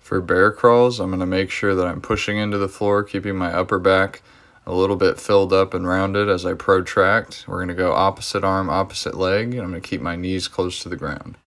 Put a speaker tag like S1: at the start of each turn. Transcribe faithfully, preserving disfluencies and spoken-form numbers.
S1: For bear crawls, I'm going to make sure that I'm pushing into the floor, keeping my upper back a little bit filled up and rounded as I protract. We're going to go opposite arm, opposite leg, and I'm going to keep my knees close to the ground.